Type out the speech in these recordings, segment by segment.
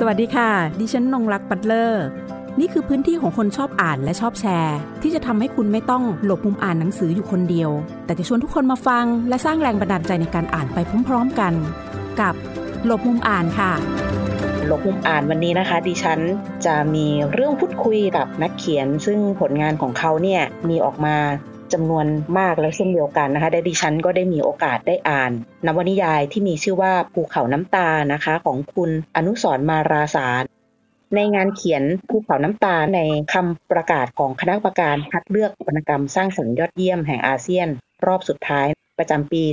วัสดีค่ะดิฉันนงรักปัตเลอร์นี่คือพื้นที่ของคนชอบอ่านและชอบแชร์ที่จะทำให้คุณไม่ต้องหลบมุมอ่านหนังสืออยู่คนเดียวแต่จะชวนทุกคนมาฟังและสร้างแรงบันดาลใจในการอ่านไปพร้อมๆกันกับหลบมุมอ่านค่ะหลบมุมอ่านวันนี้นะคะดิฉันจะมีเรื่องพูดคุยกับนักเขียนซึ่งผลงานของเขาเนี่ยมีออกมาจำนวนมากแล้วเช่นเดียวกันนะคะดิฉันก็ได้มีโอกาสได้อ่านนวนิยายที่มีชื่อว่าภูเขาน้ำตานะคะของคุณอนุสรณ์มาราสารในงานเขียนภูเขาน้ำตาในคำประกาศของคณะกรรมการคัดเลือกวรรณกรรมสร้างสรรค์ยอดเยี่ยมแห่งอาเซียนรอบสุดท้ายประจำปี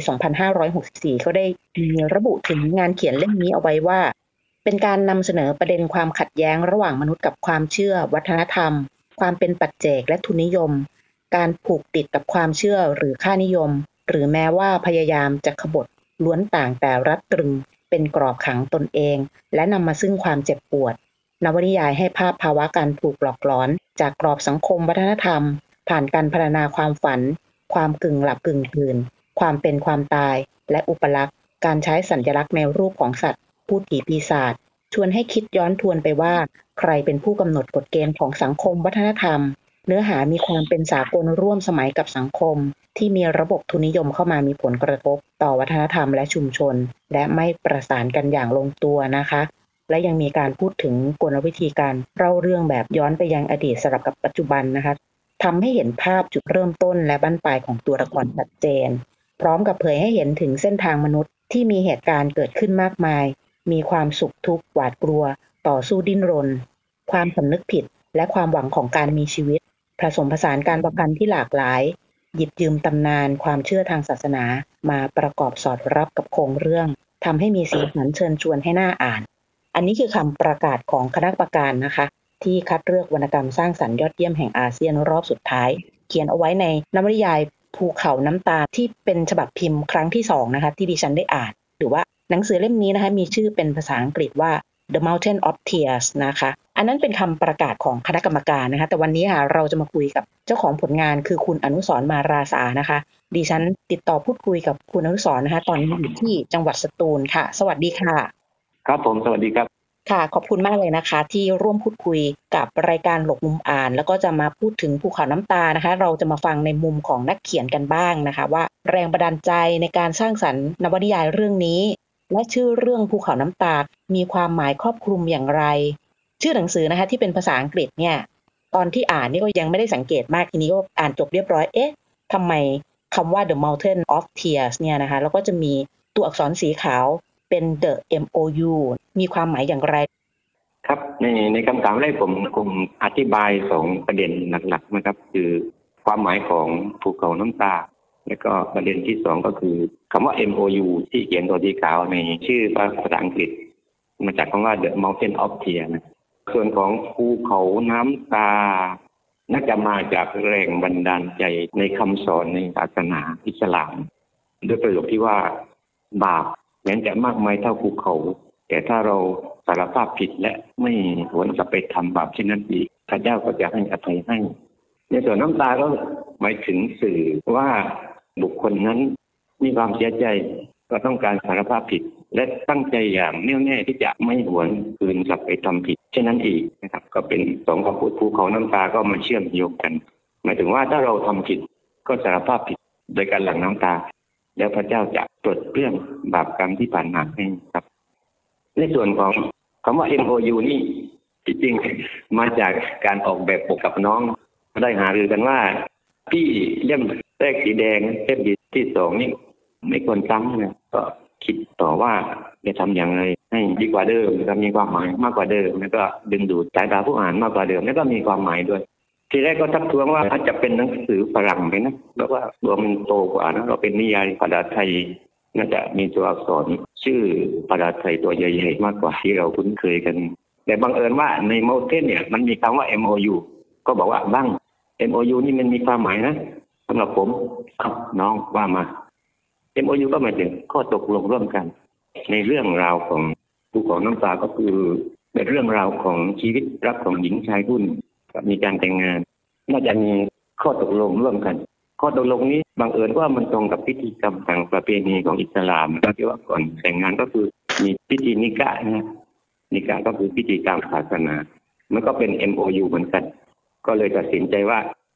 2564 เขาได้มีระบุถึงงานเขียนเล่มนี้เอาไว้ว่าเป็นการนำเสนอประเด็นความขัดแย้งระหว่างมนุษย์กับความเชื่อวัฒนธรรมความเป็นปัจเจกและทุนนิยมการผูกติดกับความเชื่อหรือค่านิยมหรือแม้ว่าพยายามจะขบฏล้วนต่างแต่รัดตรึงเป็นกรอบขังตนเองและนำมาซึ่งความเจ็บปวดนวนิยายให้ภาพภาวะการถูกหลอกหลอนจากกรอบสังคมวัฒนธรรมผ่านการพรรณนาความฝันความกึ่งหลับกึ่งตื่นความเป็นความตายและอุปลักษณ์การใช้สัญลักษณ์ในรูปของสัตว์พูดผีปีศาจชวนให้คิดย้อนทวนไปว่าใครเป็นผู้กำหนดกฎเกณฑ์ของสังคมวัฒนธรรมเนื้อหามีความเป็นสากลร่วมสมัยกับสังคมที่มีระบบทุนนิยมเข้ามามีผลกระทบต่อวัฒนธรรมและชุมชนและไม่ประสานกันอย่างลงตัวนะคะและยังมีการพูดถึงกลวิธีการเล่าเรื่องแบบย้อนไปยังอดีตสลับกับปัจจุบันนะคะทำให้เห็นภาพจุดเริ่มต้นและบั้นปลายของตัวละครชัดเจนพร้อมกับเผยให้เห็นถึงเส้นทางมนุษย์ที่มีเหตุการณ์เกิดขึ้นมากมายมีความสุขทุกข์หวาดกลัวต่อสู้ดิ้นรนความสำนึกผิดและความหวังของการมีชีวิตผสมผสานการประพันธ์ที่หลากหลายหยิบยืมตำนานความเชื่อทางศาสนามาประกอบสอดรับกับโครงเรื่องทำให้มีสีสันเชิญชวนให้น่าอ่านอันนี้คือคำประกาศของคณะกรรมการนะคะที่คัดเลือกวรรณกรรมสร้างสรรค์ยอดเยี่ยมแห่งอาเซียนรอบสุดท้ายเขียนเอาไว้ในนวนิยายภูเขาน้ำตาที่เป็นฉบับพิมพ์ครั้งที่2นะคะที่ดิฉันได้อ่านหรือว่าหนังสือเล่มนี้นะคะมีชื่อเป็นภาษาอังกฤษว่า The Mountain of Tears นะคะอันนั้นเป็นคำประกาศของคณะกรรมการนะคะแต่วันนี้ค่ะเราจะมาคุยกับเจ้าของผลงานคือคุณอนุสรณ์มาราสานะคะดิฉันติดต่อพูดคุยกับคุณอนุสรณ์นะคะตอนนี้อยู่ที่จังหวัดสตูลค่ะสวัสดีค่ะครับผมสวัสดีครับค่ะขอบคุณมากเลยนะคะที่ร่วมพูดคุยกับรายการหลบมุมอ่านแล้วก็จะมาพูดถึงภูเขาน้ำตานะคะเราจะมาฟังในมุมของนักเขียนกันบ้างนะคะว่าแรงบันดาลใจในการสร้างสรรค์นวนิยายเรื่องนี้และชื่อเรื่องภูเขาน้ำตามีความหมายครอบคลุมอย่างไรชื่อหนังสือนะคะที่เป็นภาษาอังกฤษเนี่ยตอนที่อ่านนี่ก็ยังไม่ได้สังเกตมากทีนี้ก็อ่านจบเรียบร้อยทำไมคำว่า The Mountain of Tears เนี่ยนะคะแล้วก็จะมีตัวอักษรสีขาวเป็น The MOU มีความหมายอย่างไรครับในคำถามแรกผมคงอธิบาย2ประเด็นหลักๆนะครับคือความหมายของภูเขาน้ำตาและก็ประเด็นที่2ก็คือคำว่า MOU ที่เขียนตัวสีขาวในชื่อภาษาอังกฤษมาจากคำว่า The Mountain of Tears นะส่วนของภูเขาน้ำตาน่าจะมาจากแรงบันดาลใจในคำสอนในศาสนาอิสลามด้วยประโยคที่ว่าบาปแม้จะมากมายเท่าภูเขาแต่ถ้าเราสารภาพผิดและไม่หวนกลับไปทำบาปเช่นนั้นอีกพระเจ้าก็จะให้อภัยให้ในส่วนน้ำตาก็หมายถึงสื่อว่าบุคคลนั้นมีความเสียใจก็ต้องการสารภาพผิดและตั้งใจอย่างแน่วแน่ที่จะไม่หวนคืนกลับไปทำผิดเช่นนั้นอีกนะครับก็เป็น2คำพูดภูเขาน้ำตาก็มาเชื่อมโยงกันหมายถึงว่าถ้าเราทำผิดก็สารภาพผิดโดยการหลั่งน้ำตาแล้วพระเจ้าจะปลดเปลื้องบาปกรรมที่ผ่านมาให้ครับในส่วนของคำว่า MOU นี่จริงๆมาจากการออกแบบปกกับน้องได้หารือกันว่าที่เล่มแรกสีแดงเล่มที่2นี่ไม่ควรซ้ำนะก็คิดต่อว่าจะทำอย่างไรให้ดีกว่าเดิมจะมีความหมายมากกว่าเดิมแล้วก็ดึงดูดสายตาผู้อ่านมากกว่าเดิมแล้วก็มีความหมายด้วยทีแรกก็ทักท้วงว่าอาจจะเป็นหนังสือฝรั่งไหมนะเพราะว่าตัวมันโตกว่านะเราเป็นนิยายภาษาไทยน่าจะมีตัวอักษรชื่อภาษาไทยตัวใหญ่ๆมากกว่าที่เราคุ้นเคยกันแต่บังเอิญว่าใน Mountain เนี่ยมันมีคำว่า MOU ก็บอกว่าบ้าง MOU นี่มันมีความหมายนะสำหรับผมน้องว่ามา MOU ก็หมายถึงข้อตกลงร่วมกันในเรื่องราวของภูเขาน้ำตาก็คือเป็นเรื่องราวของชีวิตรักของหญิงชายคู่หนึ่งมีการแต่งงานน่าจะมีข้อตกลงร่วมกันข้อตกลงนี้บังเอิญว่ามันตรงกับพิธีกรรมทางประเพณีของอิสลามที่ว่าก่อนแต่งงานก็คือมีพิธีนิกะห์นะนิกายก็คือพิธีตามศาสนามันก็เป็น MOU เหมือนกันก็เลยตัดสินใจว่า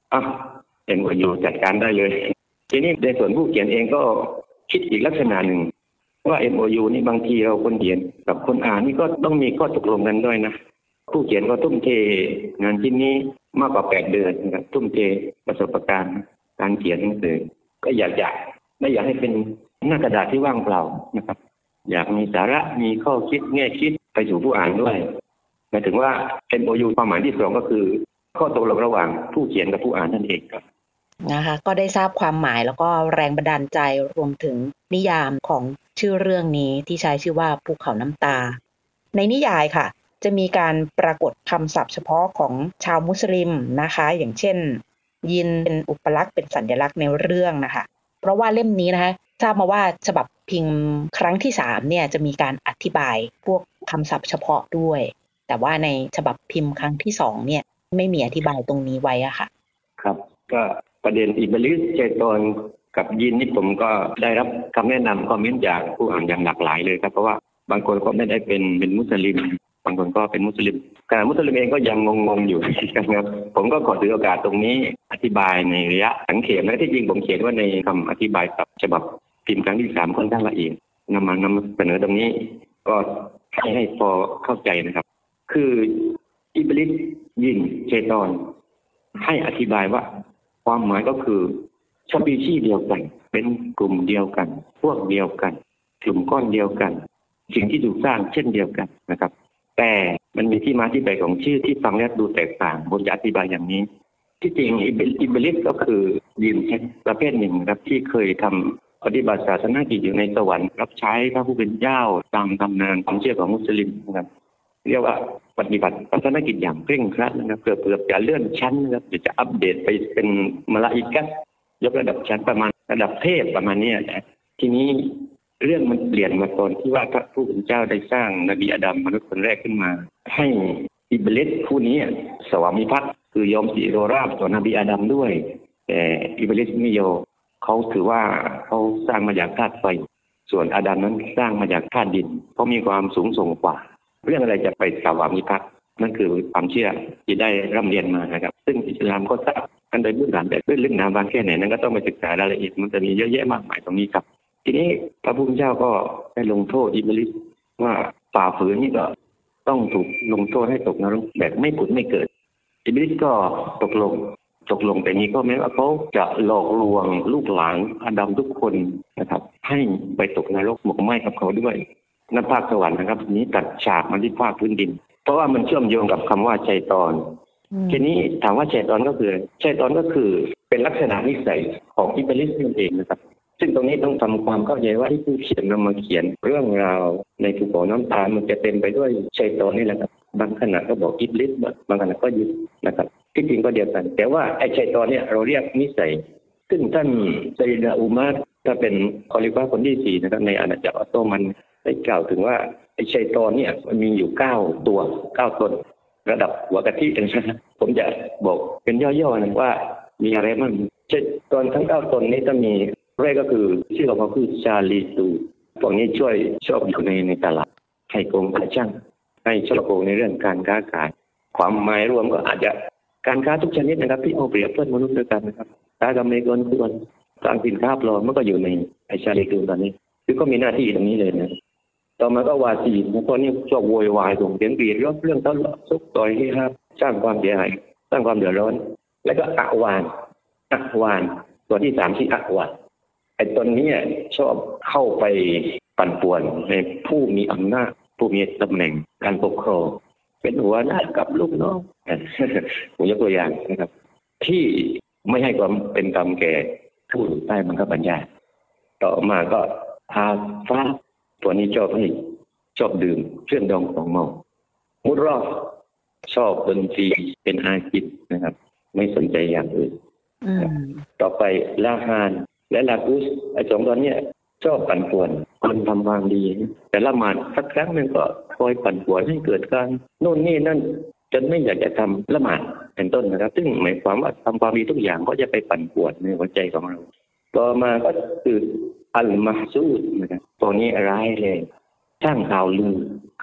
MOU จัดการได้เลยทีนี้ในส่วนผู้เขียนเองก็คิดอีกลักษณะหนึ่งว่า MOU นี่บางทีเราคนเขียนกับคนอ่านนี่ก็ต้องมีข้อตกลงกันด้วยนะผู้เขียนก็ทุ่มเทงานชิ้นนี้มากกว่า8 เดือนนะครับทุ่มเทประสบการณ์การเขียนหนังสือก็ไม่อยากให้เป็นหน้ากระดาษที่ว่างเปล่านะครับอยากมีสาระมีข้อคิดแง่คิดไปสู่ผู้อ่านด้วยหมายถึงว่า MOU ความหมายที่2ก็คือข้อตกลงระหว่างผู้เขียนกับผู้อ่านนั่นเองครับนะคะก็ได้ทราบความหมายแล้วก็แรงบันดาลใจรวมถึงนิยามของชื่อเรื่องนี้ที่ใช้ชื่อว่าภูเขาน้ำตาในนิยายค่ะจะมีการปรากฏคำศัพท์เฉพาะของชาวมุสลิมนะคะอย่างเช่นยินเป็นอุปลักษณ์เป็นสัญลักษณ์ในเรื่องนะคะเพราะว่าเล่มนี้นะคะทราบมาว่าฉบับพิมพ์ครั้งที่3เนี่ยจะมีการอธิบายพวกคำศัพท์เฉพาะด้วยแต่ว่าในฉบับพิมพ์ครั้งที่2เนี่ยไม่มีอธิบายตรงนี้ไว้อะค่ะครับก็ประเด็นอิบลิสชัยฏอนกับยินนี่ผมก็ได้รับคำแนะนำคอมเมนต์จากผู้อ่านอย่างหลากหลายเลยครับเพราะว่าบางคนก็ไม่ได้เป็นมุสลิมบางคนก็เป็นมุสลิมขณะมุสลิมเองก็ยังงงๆอยู่นะครับผมก็ขอถือโอกาสตรงนี้อธิบายในระยะสังเขปและที่จริงผมเขียนว่าในคำอธิบายกับฉบับพิมพ์ครั้งที่3ค่อนข้างละเอียดนำเสนอตรงนี้ก็ให้พอเข้าใจนะครับคืออิบลิสยินชัยฏอนให้อธิบายว่าความหมายก็คือสปีชีส์เดียวกันเป็นกลุ่มเดียวกันพวกเดียวกันกลุ่มก้อนเดียวกันสิ่งที่ถูกสร้างเช่นเดียวกันนะครับแต่มันมีที่มาที่ไปของชื่อที่ฟังแล้วดูแตกต่างผมจะอธิบายอย่างนี้ที่จริงอิบลิสก็คือยินประเภทหนึ่งครับที่เคยทำปฏิบัติศาสนากิจอยู่ในสวรรค์รับใช้พระผู้เป็นเจ้าตามตำนานความเชื่อของมุสลิมนะครับเรียกว่าปฏิบัติศาสนกิจอย่างเคร่งครัดนะครับเพื่อจะเลื่อนชั้นนะครับจะอัปเดตไปเป็นมลาอิกะฮ์ยกระดับชั้นประมาณระดับเทพประมาณนี้นะทีนี้เรื่องมันเปลี่ยนมาตอนที่ว่าพระผู้เป็นเจ้าได้สร้างนบีอาดัมมนุษย์คนแรกขึ้นมาให้อิบลิสผู้นี้สวามิภักดิ์คือยอมสิโรราบต่อนบีอาดัมด้วยแต่อิบลิสไม่ยอมเขาถือว่าเขาสร้างมาจากธาตุไฟส่วนอาดัมนั้นสร้างมาจากธาตุดินเขามีความสูงส่งกว่าเรื่องอะไรจะไปสวามิภักดิ์นั่นคือความเชื่อที่ได้ร่ำเรียนมานะครับซึ่งอิสลามก็ทราบกันโดยพื้นฐานแต่ด้วยลึกหนาบางแค่ไหนนั้นก็ต้องไปศึกษารายละเอียดมันจะมีเยอะแยะมากมายตรงนี้ครับทีนี้พระผู้เป็นเจ้าก็ได้ลงโทษอิบลิสว่าฝ่าฝืนนี่ก็ต้องถูกลงโทษให้ตกนรกแบบไม่ผุดไม่เกิดอิบลิสก็ตกลงแต่นี้ก็แม้ว่าเขาจะหลอกลวงลูกหลานอาดัมทุกคนนะครับให้ไปตกนรกหมกไหม้กับเขาด้วยนับภาคสวรรค์นะครับนี้ตัดฉากมาที่ภาคพื้นดินเพราะว่ามันเชื่อมโยงกับคำว่าชัยฏอนทีนี้ถามว่าชัยฏอนก็คือเป็นลักษณะนิสัยของอิบลิสนั่นเองนะครับซึ่งตรงนี้ต้องทำความเข้าใจว่าที่ผู้เขียนนำมาเขียนเรื่องราวในภูเขาน้ำตามันจะเต็มไปด้วยชัยฏอนนี่แหละครับบางขณะก็บอกอิบลิสบางขณะก็ยึดนะครับที่จริงก็เดียวกันแต่ว่าไอ้ชัยฏอนเนี่ยเราเรียกนิสัยซึ่งท่านไซดะอุมัรถ้าเป็นคอลิฟะคนที่4นะครับในอาณาจักรออตโตมันได้กล่าวถึงว่าไอ้ชัยฏอนเนี่ยมันมีอยู่9 ตัว 9 ตนระดับหัวกะทินะผมจะบอกเป็นย่อๆนะว่ามีอะไรบ้างชัยฏอนทั้ง9 ตนนี้จะมีแรกก็คือชื่อของเขาคือชาลีตูพวกนี้ชอบอยู่ในตลาดให้โกงค่าช่างให้ช่อโกงในเรื่องการค้าขายความหมายรวมก็อาจจะการค้าทุกชนิดนะครับที่เอาเปรียบเพื่อนมนุษย์ด้วยกันนะครับค้ากำไรเกินควรสร้างสินค้าปลอมมันก็อยู่ในไอชาลีตูตอนนี้คือก็มีหน้าที่ตรงนี้เลยนะต่อมาก็วาซีพวกนี้ชอบโวยวายส่งเสียงกรีดร้องเรื่องทะเลาะซุกต่อยให้ครับสร้างความเสียหายสร้างความเดือดร้อนแล้วก็อะวานตัวที่3ที่อะวานไอ้ตนนี้ชอบเข้าไปปั่นป่วนในผู้มีอำนาจผู้มีตำแหน่งการปกครองเป็นหัวหน้ากับลูกน้องผมยกตัวอย่างนะครับที่ไม่ให้ความเป็นธรรมแก่ผู้ใต้บังคับบัญชาต่อมาก็พาฟ้าตัวนี้ชอบดื่มเครื่องดองของเมามุดรอบชอบดนตรีเป็นอาชีพนะครับไม่สนใจอย่างอื่นต่อไปลาฮานและลากุสไอ้2ตัวเนี้ยชอบปั่นป่วนคนทำความดีแต่ละหมาดสักครั้งหนึ่งก็คอยปั่นป่วนให้เกิดการโน่นนี่นั่นจนไม่อยากจะทำละหมาดเป็นต้นนะครับซึ่งหมายความว่าทำความดีทุกอย่างก็จะไปปั่นป่วนในหัวใจของเราต่อมาก็คืออัลมาซูดนะครับตัวนี้ร้ายเลยสร้างข่าวลือ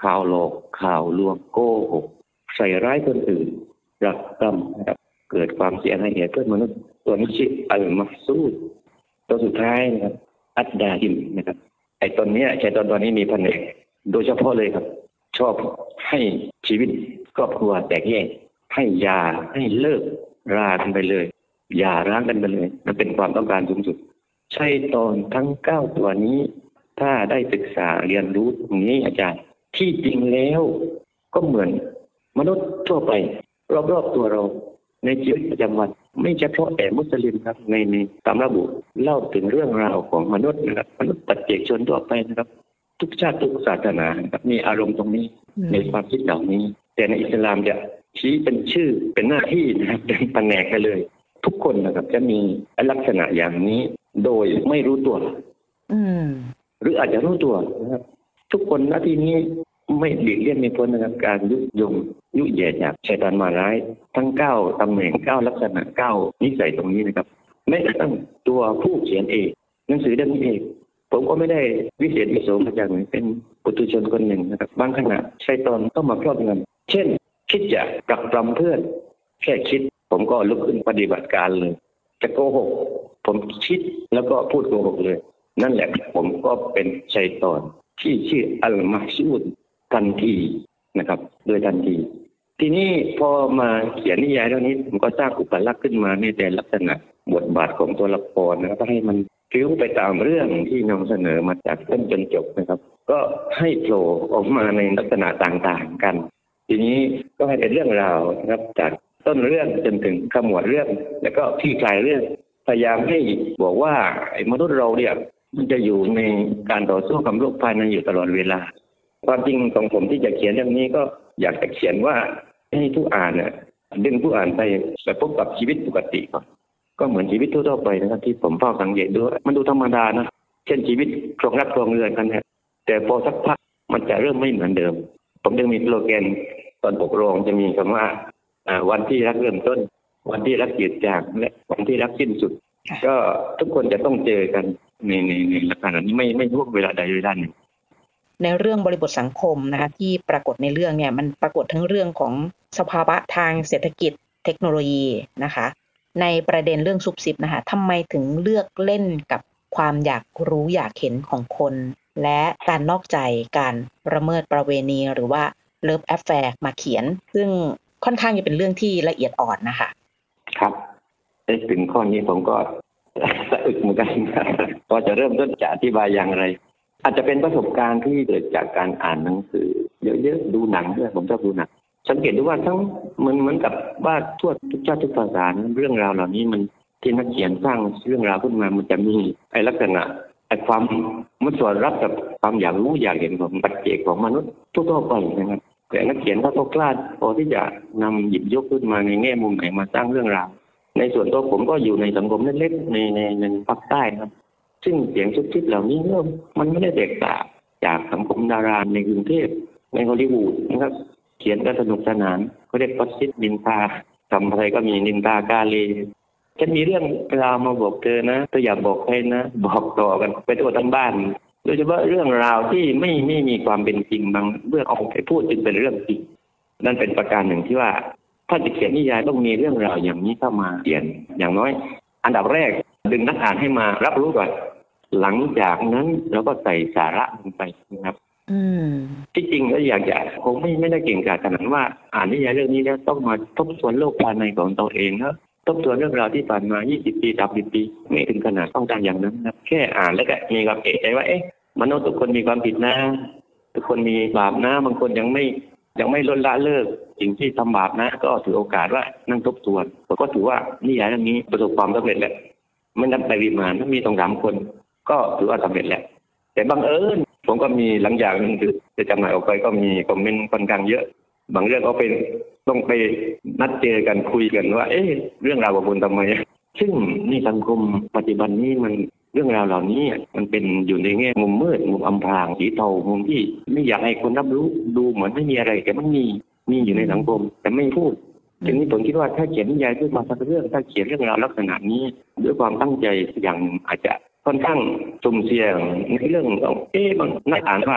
ข่าวหลอกข่าวลวงโกหกใส่ร้ายคนอื่นรักกรรมนะครับเกิดความเสียหายแก่เพื่อนมนุษย์ตัวนี้ชื่ออัลมักซูดตัวสุดท้ายนะครับอัดดาฮิมนะครับไอ้ตนเนี้ยใช่ตอนนี้มีแผนกโดยเฉพาะเลยครับชอบให้ชีวิตครอบครัวแตกแยกให้หย่าให้เลิกรากันไปเลยหย่าร้างกันไปเลยมันเป็นความต้องการสูงสุดใช่ตอนทั้ง9ตัวนี้ถ้าได้ศึกษาเรียนรู้ตรงนี้อาจารย์ที่จริงแล้วก็เหมือนมนุษย์ทั่วไปรอบๆตัวเราในชีวิตประจำวันไม่เฉพาะแต่มุสลิมครับในตามระบุเล่าถึงเรื่องราวของมนุษย์นะครับมนุษย์ปัจเจกชนทั่วไปนะครับทุกชาติทุกศาสนาครับมีอารมณ์ตรงนี้ในความคิดเหล่านี้แต่ในอิสลามจะชี้เป็นชื่อเป็นหน้าที่นะครับเป็นแผนกกันเลยทุกคนนะครับจะมีลักษณะอย่างนี้โดยไม่รู้ตัวหรืออาจจะรู้ตัวนะครับทุกคนหน้าที่นี้ไม่หลีกเลี่ยงไม่พ้นนะครับการยุยงยุแย่จากชัยฏอนมาร้ายทั้ง9ตำแหน่ง9ลักษณะ9นิสัยตรงนี้นะครับแม้กระทั่งตัวผู้เขียนเองหนังสือเล่มนี้เองผมก็ไม่ได้วิเศษวิโสมาจากไหนเป็นปุถุชนคนหนึ่งนะครับบางขณะชัยฏอนก็มาครอบงำเช่นคิดจะปรักปรำเพื่อนแค่คิดผมก็ลุกขึ้นปฏิบัติการเลยจะโกหกผมคิดแล้วก็พูดโกหกเลยนั่นแหละผมก็เป็นชัยฏอนที่ชื่ออัลมักซูดทันทีนะครับโดยทันทีทีนี้พอมาเขียนนิยายเรื่องนี้ผมก็สร้างอุปลักษณ์ขึ้นมาในแต่ลักษณะบทบาทของตัวละครนะครับให้มันฟิ้วไปตามเรื่องที่นำเสนอมาจากต้นจนจบนะครับก็ให้โผล่ออกมาในลักษณะต่างๆกันทีนี้ก็ให้เป็นเรื่องราวนะครับจากต้นเรื่องจนถึงขมวดเรื่องแล้วก็คลี่คลายเรื่องพยายามให้บอกว่าไอ้มนุษย์เราเนี่ยมันจะอยู่ในการต่อสู้กับโลกภายในอยู่ตลอดเวลาความจริงของผมที่จะเขียนเรื่องนี้ก็อยากจะเขียนว่าให้ผู้อ่านเนี่ยดึงผู้อ่านไปพบกับชีวิตปกติก่อนก็เหมือนชีวิตทั่วๆไปนะครับที่ผมเฝ้าสังเกตดูมันดูธรรมดานะเช่นชีวิตครองรักครองเรือนกันเนี่ยแต่พอสักพักมันจะเริ่มไม่เหมือนเดิมผมจึงมีสโลแกนตอนปกครองจะมีคำว่าวันที่รักเริ่มต้นวันที่รักจืดจางและวันที่รักสิ้นสุดก็ทุกคนจะต้องเจอกันในลักษณะนี้ไม่ล่วงเวลาใดเวลาหนึ่งในเรื่องบริบทสังคมนะคะที่ปรากฏในเรื่องเนี่ยมันปรากฏทั้งเรื่องของสภาวะทางเศรษฐกิจเทคโนโลยีนะคะในประเด็นเรื่องซุบซิบนะคะทำไมถึงเลือกเล่นกับความอยากรู้อยากเห็นของคนและการนอกใจการละเมิดประเวณีหรือว่าเลิฟแอฟแฟร์มาเขียนซึ่งค่อนข้างจะเป็นเรื่องที่ละเอียดอ่อนนะคะครับถึงข้อนี้ผมก็สะอึกเหมือนกันว่าจะเริ่มต้นจะอธิบายอย่างไรอาจจะเป็นประสบการณ์ที่เกิดจากการอ่านหนังสือเยอะๆดูหนังด้วยผมชอบดูหนังสังเกตดูว่าทั้งเหมือนกับว่าทั่วทุกชาติทุกภาษาเรื่องราวเหล่านี้มันที่นักเขียนสร้างเรื่องราวขึ้นมามันจะมีไอ้ลักษณะไอ้ความมันสอดรับกับความอยากรู้อยากเห็นของปัจเจกของมนุษย์ทั่วๆไปนะครับแต่นักเขียนเขาก็กล้าพอที่จะนำหยิบยกขึ้นมาในแง่มุมไหนมาสร้างเรื่องราวในส่วนตัวผมก็อยู่ในสังคมเล็กๆในภาคใต้ครับซึ่งเสียงซุบซิบเหล่านี้มันไม่ได้แตกต่างจากสังคมดาราในกรุงเทพในฮอลลีวูดนะครับเขียนกันสนุกสนานเขาเรียกก็ซิดนินทาทำอะไรก็มีนินทากาเลฉันมีเรื่องราวมาบอกเธอนะเธออย่าบอกใครนะบอกต่อกันไปทั่วทั้งบ้านโดยเฉพาะเรื่องราวที่ไม่มีความเป็นจริงบางเรื่องเอาไปพูดจึงเป็นเรื่องจริงนั่นเป็นประการหนึ่งที่ว่าถ้าจะเขียนนิยายต้องมีเรื่องราวอย่างนี้เข้ามาเขียนอย่างน้อยอันดับแรกดึงนักอ่านให้มารับรู้ก่อนหลังจากนั้นเราก็ใส่สาระลงไปนะครับที่จริงก็อยากจะคงไม่ได้เก่งกาจขนาดว่าอ่านนิยายเรื่องนี้แล้วต้องมาทบทวนโลกภายในของตัวเองแล้วทบทวนเรื่องราวที่ผ่านมา20 ปี 30 ปีไม่ถึงขนาดต้องการอย่างนั้นนะแค่อ่านแล้วก็มีความเอะใจว่ามนุษย์ทุกคนมีความผิดนะทุกคนมีบาปนะบางคนยังไม่ลดละเลิกสิ่งที่ทำบาปนะก็ถือโอกาสว่านั่งทบทวนก็ถือว่านิยายเรื่องนี้ประสบความสำเร็จแล้วไม่นับปริมาณมีต้อง3 คนก็ถือว่าสำเร็จแล้วแต่บังเอิญผมก็มีหลังจากนั้นคือจะจำหน่ายออกไปก็มีคอมเมนต์ค่อนข้างเยอะบางเรื่องก็เป็นต้องไปนัดเจอกันคุยกันว่าเรื่องราวของคุณทำไมซึ่งในสังคมปัจจุบันนี้มันเรื่องราวเหล่านี้มันเป็นอยู่ในแง่มุมมืดมุมอำพรางสีเทามุมที่ไม่อยากให้คนรับรู้ดูเหมือนไม่มีอะไรแต่มันมีอยู่ในสังคมแต่ไม่พูดทีนี้ผมคิดว่าถ้าเขียนนิยายขึ้นมาสักเรื่องถ้าเขียนเรื่องราวลักษณะนี้ด้วยความตั้งใจอย่างอาจจะค่อนข้างสุ่มเสี่ยงในเรื่องของบางนักอ่านว่า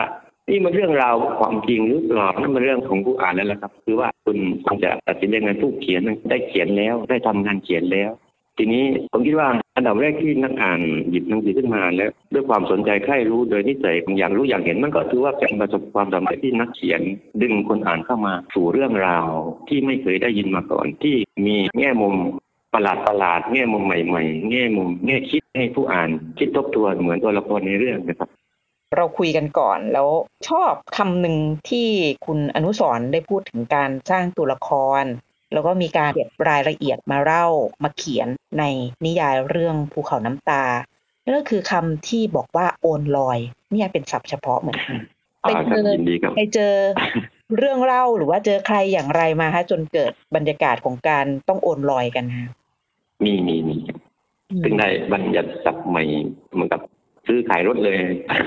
นี่มันเรื่องราวความจริงหรือเปล่านั่นมันเรื่องของผู้อ่านแล้วล่ะครับคือว่าคุณคงจะตัดสินยังไงผู้เขียนได้เขียนแล้วได้ทำงานเขียนแล้วทีนี้ผมคิดว่าอันดับแรกที่นักอ่านหยิบหนังสือขึ้นมาแล้วด้วยความสนใจใคร่รู้โดยนิสัยของอย่างรู้อย่างเห็นมันก็ถือว่าเป็นประสบความสำเร็จที่นักเขียนดึงคนอ่านเข้ามาสู่เรื่องราวที่ไม่เคยได้ยินมาก่อนที่มีแง่มุมประหลาดแง่มุมใหม่ๆแง่มุมแง่คิดให้ผู้อ่านคิดทบทวนเหมือนตัวละครในเรื่องนะครับเราคุยกันก่อนแล้วชอบคำหนึ่งที่คุณอนุสรณ์ได้พูดถึงการสร้างตัวละครแล้วก็มีการเก็บรายละเอียดมาเล่ามาเขียนในนิยายเรื่องภูเขาน้ำตานั่นก็คือคำที่บอกว่าโอนลอยนี่เป็นศัพท์เฉพาะเหมือนกันไปเจอเรื่องเล่าหรือว่าเจอใครอย่างไรมาฮะจนเกิดบรรยากาศของการต้องโอนลอยกันฮะมีซึ่งได้บัญญัติศัพท์ใหม่เหมือนกับซื้อขายรถเลย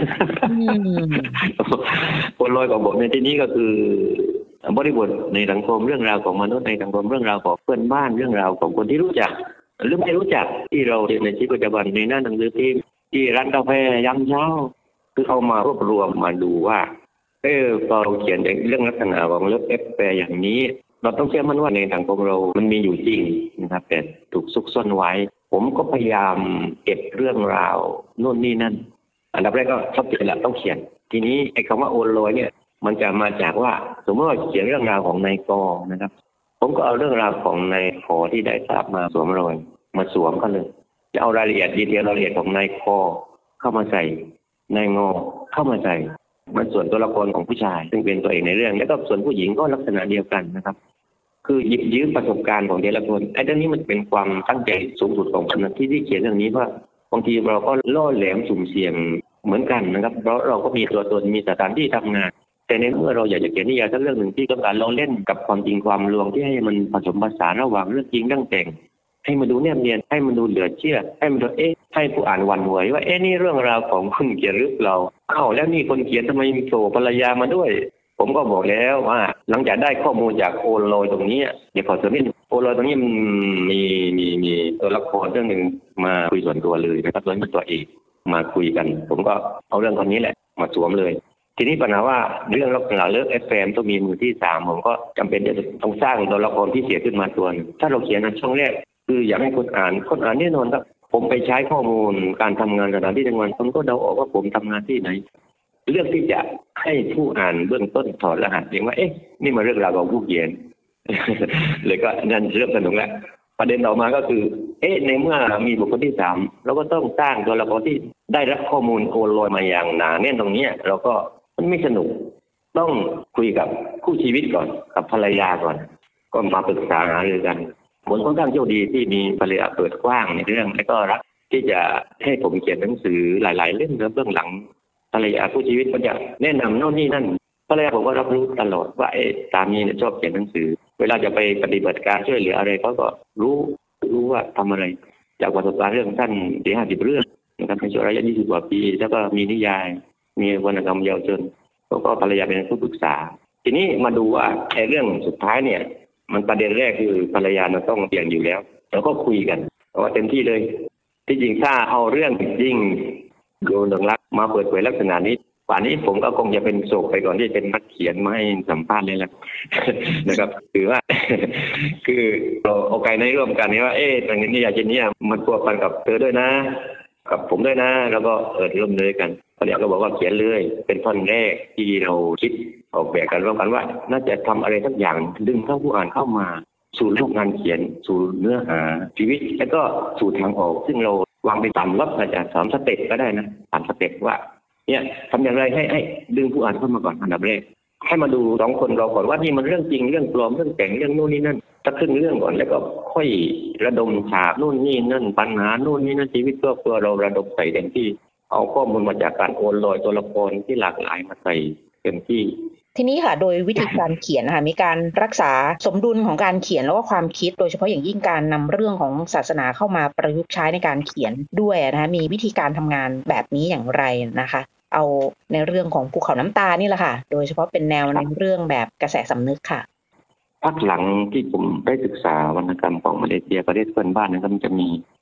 โอนลอยของผมในที่นี้ก็คือบริบทในสังคมเรื่องราวของมนุษย์ในสังคมเรื่องราวของเพื่อนบ้านเรื่องราวของคนที่รู้จักหรือไม่รู้จักที่เราเห็นในชีวิตประจำวันในหน้าหนังสือพิมพ์ที่ร้านกาแฟยามเช้าคือเอามารวบรวมมาดูว่าพอเราเขียนเรื่องลักษณะของเลิฟเอฟแฟร์อย่างนี้เราต้องเชื่อมั่นว่าในสังคมเรามันมีอยู่จริงนะครับแต่ถูกซุกซ่อนไว้ผมก็พยายามเก็บเรื่องราวโน่นนี่นั่นอันดับแรกก็ชอบเขียนแหละต้องเขียนทีนี้ไอ้คำว่าโอนลอยเนี่ยมันจะมาจากว่าสมมติว่าเขียนเรื่องราวของนายกนะครับผมก็เอาเรื่องราวของนายขอที่ได้ทราบมาสวมรอยมาสวมกันเลยจะเอารายละเอียดดีเทลรายละเอียดของนายคอเข้ามาใส่นายงอเข้ามาใส่มันส่วนตัวละครของผู้ชายซึ่งเป็นตัวเองในเรื่องแล้วก็ส่วนผู้หญิงก็ลักษณะเดียวกันนะครับคือหยิบยืมประสบการณ์ของแต่ละคนไอ้เรื่องนี้มันเป็นความตั้งใจสูงสุดของคนที่เขียนเรื่องนี้ว่าบางทีเราก็ล่อแหลมสุ่มเสี่ยงเหมือนกันนะครับเพราะเราก็มีตัวตนมีสถานที่ทำงานแต่ในเมื่อเราอยากจะเขียนนิยายสักเรื่องหนึ่งที่ต้องการเราเล่นกับความจริงความลวงที่ให้มันผสมผสานระหว่างเรื่องจริงเรื่องแต่งให้มันดูแนบเนียนให้มันดูเหลือเชื่อให้มันดูให้ผู้อ่านหวั่นไหวว่านี่เรื่องราวของคนเขียนหรือเปล่าแล้วนี่คนเขียนทำไมมีโผล่ภรรยามาด้วยผมก็บอกแล้วว่าหลังจากได้ข้อมูลจากโอลอยตรงนี้เดี๋ยวขอเสริมนิดโอลอยตรงนี้มันมีตัวละครเรื่องหนึ่งมาคุยส่วนตัวเลยนะครับส่วนตัวเอกมาคุยกันผมก็เอาเรื่องคนนี้แหละมาสวมเลยทีนี้ปัญหาว่าเรื่องลักษณะเลิก FM ต้องมีมือที่3ผมก็จำเป็นจะต้องสร้างตัวละครที่เสียขึ้นมาตัวนึงถ้าเราเขียนในช่องแรกคืออยากให้คนอ่านแน่นอนครับผมไปใช้ข้อมูลการทำงานสถานที่ทำงานคนก็เดาออกว่าผมทำงานที่ไหนเลือกที่จะให้ผู้อ่านเบื้องต้นถอดรหัสเองว่านี่มาเรื่องราวของผู้เขียน เลยก็นั่นเริ่มสนุกแล้วประเด็นต่อมาก็คือในเมื่อมีบุคคลที่3เราก็ต้องสร้างตัวละครที่ได้รับข้อมูลโอนลอยมาอย่างหนาแน่นตรงนี้เราก็มันไม่สนุกต้องคุยกับคู่ชีวิตก่อนกับภรรยาก่อนก็มาปรึกษาหารือกันผมค่อนข้างโชคดีที่มีภรรยาเปิดกว้างในเรื่องและก็รักที่จะให้ผมเขียนหนังสือหลายๆเล่มเบื้องหลังภรรยาคู่ชีวิตก็จะแนะนำโน่นนี่นั่นภรรยาผมก็รับรู้ตลอดว่าสามีเนี่ยชอบเขียนหนังสือเวลาจะไปปฏิบัติการช่วยเหลืออะไรเขาก็รู้ว่าทำอะไรจากประสบการณ์เรื่องสั้น50 เรื่องนะครับในช่วงระยะ20 กว่าปีแล้วก็มีนิยายมีวรรณกรรมเยาวชนก็ภรรยาเป็นผู้ปรึกษาทีนี้มาดูว่าเรื่องสุดท้ายเนี่ยมันประเด็นแรกคือภรรยาเราต้องเสี่ยงอยู่แล้วเราก็คุยกันว่าเต็มที่เลยที่จริงถ้าเอาเรื่องจริงโดนรักมาเปิดเผยลักษณะนี้ป่านนี้ผมก็คงจะเป็นโศกไปก่อนที่เป็นนักเขียนมาให้สัมภาษณ์เลยแหละ นะครับถือว่า คือเราเอาไกลในร่วมกันนี้ว่าตรงนี้อยากจะนี้มันพัวพันกับเธอด้วยนะกับผมด้วยนะแล้วก็ร่วมเลยกันภรรยาก็บอกว่าเขียนเลยเป็นท่อนแรกที่เราคิดออกแบบกันร่วมกันว่าน่าจะทำอะไรสักอย่างดึงเข้าผู้อ่านเข้ามาสู่โลกงานเขียนสู่เนื้อหาชีวิตแล้วก็สู่ทางออกซึ่งเราวางไปตามรถอาจจะ3 สเต็ปก็ได้นะ3 สเต็ปว่าเนี่ยทำอย่างไรให้ดึงผู้อ่านเข้ามาก่อนอันดับแรกให้มาดู2 คนเราก่อนว่านี่มันเรื่องจริงเรื่องปลอมเรื่องแต่งเรื่องโน่นนี่นั่นสักครึ่งเรื่องก่อนแล้วก็ค่อยระดมฉากโน่นนี่นั่นปัญหาโน่นนี่นั่นชีวิตครอบครัวเราระดมใส่เต็มที่เอาข้อมูลมาจากการโอนลอยตัวละครที่หลากหลายมาใส่เต็มที่ทีนี้ค่ะโดยวิธีการเขียนค่ะมีการรักษาสมดุลของการเขียนแล้วก็ความคิดโดยเฉพาะอย่างยิ่งการนำเรื่องของศาสนาเข้ามาประยุกต์ใช้ในการเขียนด้วยนะคะมีวิธีการทำงานแบบนี้อย่างไรนะคะเอาในเรื่องของภูเขาน้ำตานี่แหละค่ะโดยเฉพาะเป็นแนวในเรื่องแบบกระแสสำนึกค่ะพักหลังที่ผมได้ศึกษาวรรณกรรมของมาเลเซียประเทศเพื่อนบ้านนะครับมันจะมี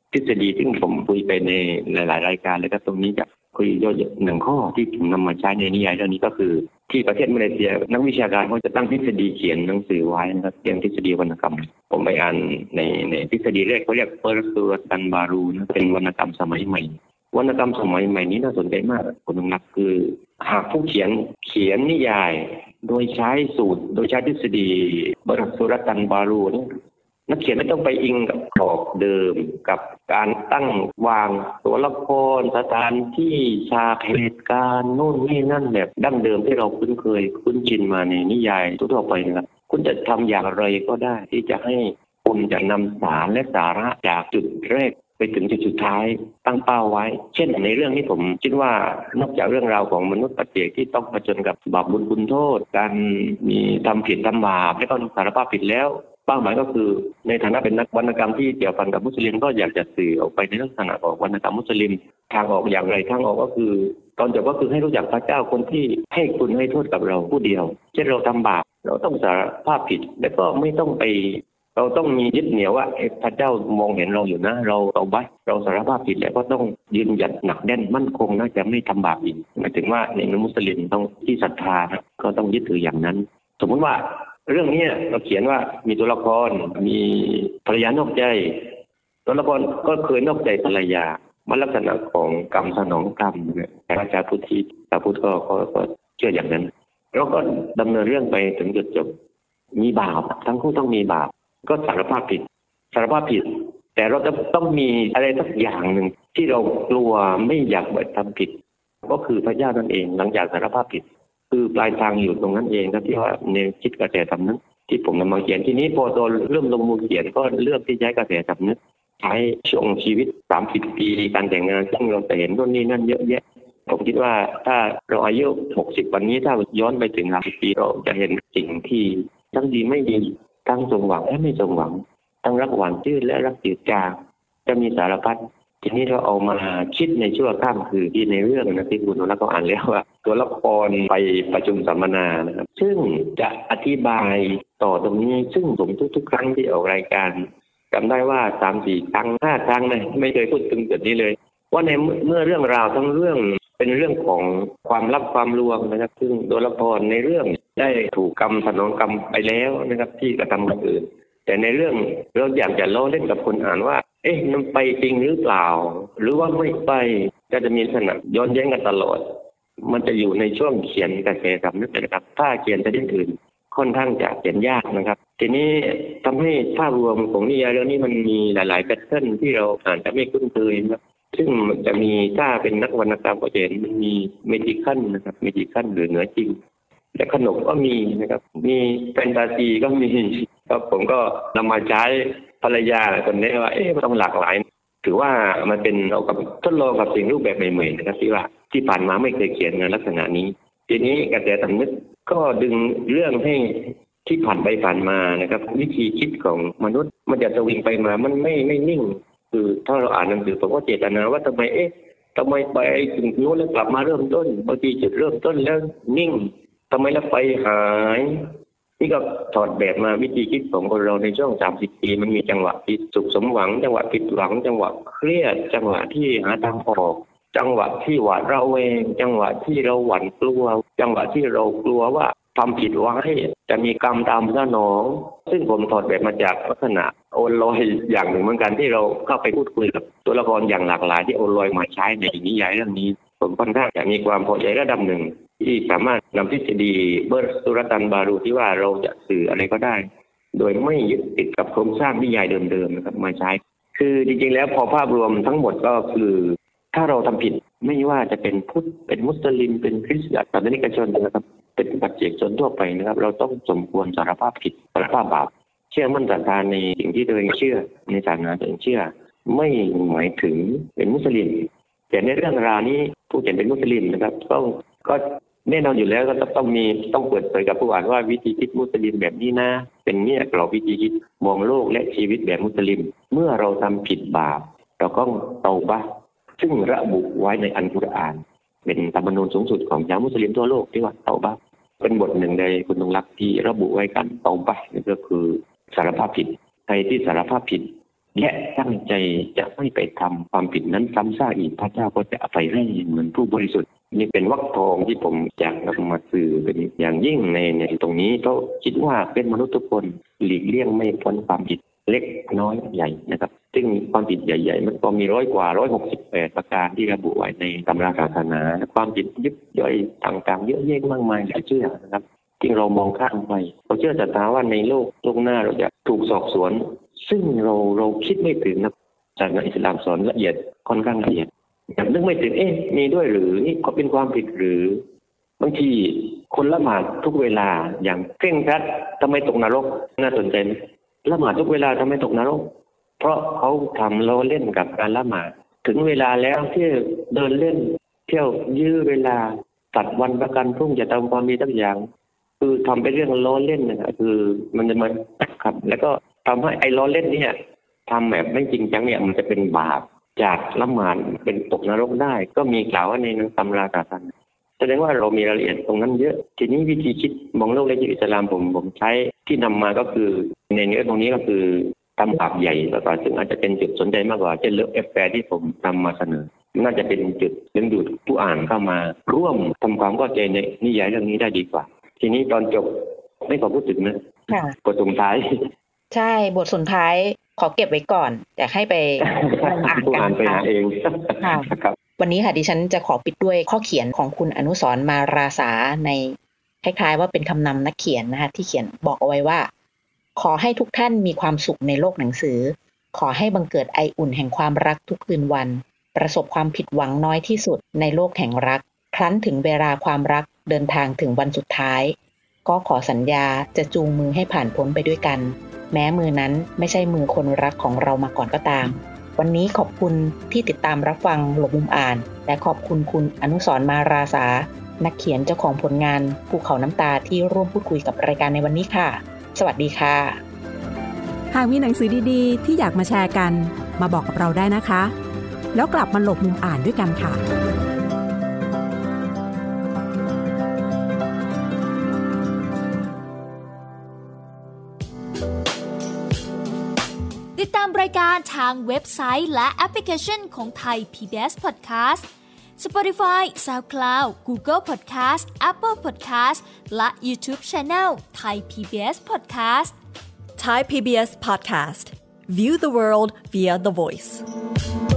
ทฤษฎีซึ่งผมคุยไปในหลายๆรายการเลยครับตรงนี้จะคุยย่อหนึ่งข้อที่ผมนำมาใช้ในนิยายเรื่องนี้ก็คือที่ประเทศมาเลเซียนักวิชาการเขาจะตั้งทฤษฎีเขียนหนังสือไว้นะครับเรื่องทฤษฎีวรรณกรรมผมไปอ่านในทฤษฎีแรกเขาเรียกเปอร์ซูรัตันบารูนะเป็นวรรณกรรมสมัยใหม่วรรณกรรมสมัยใหม่นี้น่าสนใจมากคุณต้องนับคือหากผู้เขียนนิยายโดยใช้สูตรโดยใช้ทฤษฎีเปอร์ซูรัตันบารูเนี่ยนักเขียนไม่ต้องไปอิงกับกรอบเดิมกับการตั้งวางตัวละครสถานที่ฉากเหตุการณ์โน่นนี่นั่นแบบดั้งเดิมที่เราคุ้นชินมาในนิยายทั่วไปนะครับคุณจะทำอย่างไรก็ได้ที่จะให้คุณจะนำสารและสาระจากจุดแรกไปถึงจุดสุดท้ายตั้งเป้าไว้เช่นในเรื่องนี้ผมคิดว่านอกจากเรื่องราวของมนุษย์ปัจเจกที่ต้องเผชิญกับบาปบุญคุณโทษการมีทำผิดทำบาปและก็สารภาพผิดแล้วเป้าหมายก็คือในฐานะเป็นนักวรรณกรรมที่เกี่ยวพันกับมุสลิมก็อยากจะสื่อออกไปในลักษณะของวรรณกรรมมุสลิมทางออกอย่างไรทางออกก็คือตอนจบก็คือให้รู้จักพระเจ้าคนที่ให้คุณให้โทษกับเราผู้เดียวเช่นเราทำบาปเราต้องสารภาพผิดและก็ไม่ต้องไปเราต้องมียึดเหนี่ยวว่าพระเจ้ามองเห็นเราอยู่นะเราเราสารภาพผิดแล้วก็ต้องยืนหยัดหนักแน่นมั่นคงนะจะไม่ทำบาปอีกหมายถึงว่าในมุสลิมต้องที่ศรัทธาก็ต้องยึดถืออย่างนั้นสมมติว่าเรื่องนี้เราเขียนว่ามีตัวละครมีภรรยานอกใจตัวละครก็เคยนอกใจภรรยามันลักษณะของกรรมสนองกรรมแต่พระเจ้าพุทธิชาวพุทธก็เชื่ออย่างนั้นแล้วก็ดำเนินเรื่องไปถึงจุดจบมีบาปทั้งคู่ต้องมีบาปก็สารภาพผิดแต่เราจะต้องมีอะไรสักอย่างหนึ่งที่เรากลัวไม่อยากไปทำผิดก็คือพระเจ้านั่นเองหลังจากสารภาพผิดคือปลายทางอยู่ตรงนั้นเองครับที่ว่าในคิดกระแสสำนึกที่ผมนำมาเขียนทีนี้พอตอนเริ่มลงมือเขียนก็เลือกที่ใช้กระแสสำนึกใช้ช่วงชีวิต30 ปีการแต่งงานซึ่งเราจะเห็นนู่นนี่นั่นเยอะแยะผมคิดว่าถ้าเราอายุ60วันนี้ถ้าย้อนไปถึง50 ปีเราจะเห็นสิ่งที่ทั้งดีไม่ดีทั้งสมหวังและไม่สมหวังทั้งรักหวานชื่นและรักจืดจางจะมีสารพัดทีนี้เราเอามาคิดในชั่วข้ามคือที่ในเรื่องนะที่คุณนักก็อ่านแล้วว่าตัวละครไปประชุมสัมมนานะครับซึ่งจะอธิบายต่อตรงนี้ซึ่งผมทุกครั้งที่ออกรายการจำได้ว่า 3-4 ครั้ง 5 ครั้งนะไม่เคยพูดถึงจุดนี้เลยว่าในเมื่อเรื่องราวทั้งเรื่องเป็นเรื่องของความลับความลวงนะครับซึ่งตัวละครในเรื่องได้ถูกกรรมสนองกรรมไปแล้วนะครับที่กระทำคนอื่นแต่ในเรื่องเราอยากจะล้อเล่นกับคนอ่านว่ามันไปจริงหรือเปล่าหรือว่าไม่ไปก็จะมีลักษณะย้อนแย้งกันตลอดมันจะอยู่ในช่วงเขียนกระแสสำนึกนะครับถ้าเขียนประเด็นอื่นค่อนข้างจะเขียนยากนะครับทีนี้ทำให้ภาพรวมของนิยายเรื่องนี้มันมีหลายๆแพทเทิร์นที่เราอ่านจะไม่คุ้นเคยนะครับซึ่งมันจะมีถ้าเป็นนักวรรณกรรมก็จะเห็นมันมีเมจิคัลนะครับเมจิคัลหรือเหนือจริงและขนมก็มีนะครับมีแฟนตาซีก็มีครับผมก็นำมาใช้ภรรยาคนนี้ว่ามันต้องหลากหลายถือว่ามันเป็นเรากับทดลองกับสิ่งรูปแบบใหม่ๆนะครับที่ว่าที่ผ่านมาไม่เคยเขียนในลักษณะนี้ทีนี้กระแสสำนึกก็ดึงเรื่องให้ที่ผ่านไปผ่านมานะครับวิธีคิดของมนุษย์มันจะสวิงไปมามันไม่นิ่งคือถ้าเราอ่านหนังสือผมก็เจตนาว่าทำไมไปถึงโน้นแล้วกลับมาเริ่มต้นบางทีจุดเริ่มต้นแล้วนิ่งทำไมแล้วไปหายนี่ก็ถอดแบบมาวิธีคิดของคนเราในช่วง30 ปีมันมีจังหวะที่สุขสมหวังจังหวะผิดหวังจังหวะเครียดจังหวะที่หาทางออกจังหวะที่หวาดระแวงจังหวะที่เราหวั่นกลัวจังหวะที่เรากลัวว่าทำผิดไว้จะมีกรรมตามสนองซึ่งผมถอดแบบมาจากลักษณะโอนลอยอย่างหนึ่งเหมือนกันที่เราเข้าไปพูดคุยกับตัวละครอย่างหลากหลายที่โอนลอยมาใช้ในนิยายเรื่องนี้ผมค่อนข้างจะมีความพอใจระดับหนึ่งที่สามารถนำทฤษฎีเบอร์สุรตันบารูที่ว่าเราจะสื่ออะไรก็ได้โดยไม่ยึดติดกับโครงสร้างนิยายเดิมๆนะครับมาใช้คือจริงๆแล้วพอภาพรวมทั้งหมดก็คือถ้าเราทำผิดไม่ว่าจะเป็นพุทธเป็นมุสลิมเป็นคริสต์ศาสนิกชนนะครับเป็นปัจเจกชนทั่วไปนะครับเราต้องสมควรสารภาพผิดสารภาพบาปเชื่อมั่นศรัทธาในสิ่งที่ตัวเองเชื่อในศาสนาตัวเองเชื่อไม่หมายถึงเป็นมุสลิมแต่ในเรื่องราวนี้ผู้เขียนเป็นมุสลิมนะครับก็แน่นอนอยู่แล้วก็ต้องเปิดเผยกับผู้อ่านว่าวิธีคิดมุสลิมแบบนี้นะเป็นเนี่ยกรอบวิธีคิดมองโลกและชีวิตแบบมุสลิมเมื่อเราทำผิดบาปเราก็เตาบะซึ่งระบุไว้ในอัลกุรอานเป็นธรรมนูญสูงสุดของชาวมุสลิมทั่วโลกที่ว่าเตาบะเป็นบทหนึ่งในคุณต้องรักที่ระบุไว้กันเตาบะนี่ก็คือสารภาพผิดใครที่สารภาพผิดและตั้งใจจะไม่ไปทำความผิดนั้นซ้ำซากอีกพระเจ้าก็จะอภัยให้เหมือนผู้บริสุทธิ์นี่เป็นวรรคทองที่ผมอยากนำมาสื่อเป็นอย่างยิ่งในตรงนี้เพราะคิดว่าเป็นมนุษย์ทุกคนหลีกเลี่ยงไม่พ้นความผิดเล็กน้อยใหญ่นะครับซึ่งความผิดใหญ่ๆมันก็มี168ประการที่ระบุไว้ในตำราศาสนาความผิดยิบย่อยต่างๆเยอะแยะมากมายหลายเชื่อนะครับที่เรามองข้ามไปเราเชื่อศรัทธาว่าในโลกหน้าเราจะถูกสอบสวนซึ่งเราคิดไม่ถึงนะศาสนาอิสลามสอนละเอียดค่อนข้างละเอียดอย่างนึกไม่ถึงมีด้วยหรือนี่ก็เป็นความผิดหรือบางทีคนละหมาดทุกเวลาอย่างเคร่งครัดทำไมตกนรกน่าสนใจไหมละหมาดทุกเวลาทำไมตกนรกเพราะเขาทำล้อเล่นกับการละหมาดถึงเวลาแล้วที่เดินเล่นเที่ยวยื้อเวลาตัดวันประกันพรุ่งจะทำความดีทั้งอย่างคือทำเป็นเรื่องล้อเล่นนะคือมันจะมาครับแล้วก็ทำให้ไอ้ล้อเล่นเนี่ยทำแบบไม่จริงจังเนี่ยมันจะเป็นบาปจากละหมาดเป็นตกนรกได้ก็มีกล่าวว่าในตำราศาสนาแสดงว่าเรามีรายละเอียดตรงนั้นเยอะทีนี้วิธีคิดมองโลกในอิสลามผมใช้ที่นำมาก็คือในเนื้อตรงนี้ก็คือทำบาปใหญ่แล้วก็ซึ่งอาจจะเป็นจุดสนใจมากกว่าเช่นเรื่องแฟร์ที่ผมนำมาเสนอน่าจะเป็นจุดดึงดูดผู้อ่านเข้ามาร่วมทำความเข้าใจในนิยายเรื่องนี้ได้ดีกว่าทีนี้ตอนจบไม่ขอพูดถึงนะบทสุดท้ายใช่บทสุดท้ายขอเก็บไว้ก่อนอยากให้ไปอ่านกันไปหาเองครับวันนี้ค่ะดิฉันจะขอปิดด้วยข้อเขียนของคุณอนุสรณ์มาราษาในคล้ายๆว่าเป็นคำนำนักเขียนนะคะที่เขียนบอกเอาไว้ว่าขอให้ทุกท่านมีความสุขในโลกหนังสือขอให้บังเกิดไออุ่นแห่งความรักทุกคืนวันประสบความผิดหวังน้อยที่สุดในโลกแห่งรักครั้นถึงเวลาความรักเดินทางถึงวันสุดท้ายก็ขอสัญญาจะจูงมือให้ผ่านพ้นไปด้วยกันแม้มือนั้นไม่ใช่มือคนรักของเรามาก่อนก็ตามวันนี้ขอบคุณที่ติดตามรับฟังหลบมุมอ่านและขอบคุณคุณอนุสรณ์มาราษานักเขียนเจ้าของผลงานภูเขาน้ำตาที่ร่วมพูดคุยกับรายการในวันนี้ค่ะสวัสดีค่ะหากมีหนังสือดีๆที่อยากมาแชร์กันมาบอกกับเราได้นะคะแล้วกลับมาหลบมุมอ่านด้วยกันค่ะติดตามรายการทางเว็บไซต์และแอปพลิเคชันของ Thai PBS Podcast Spotify, SoundCloud, Google Podcast, Apple Podcast และ YouTube Channel Thai PBS Podcast Thai PBS Podcast. View the world via the voice.